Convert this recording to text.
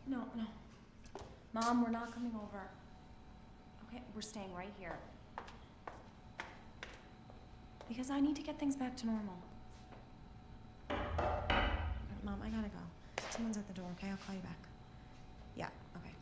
No, no. Mom, we're not coming over. Okay, we're staying right here. Because I need to get things back to normal. Mom, I gotta go. Someone's at the door, okay? I'll call you back. Yeah, okay.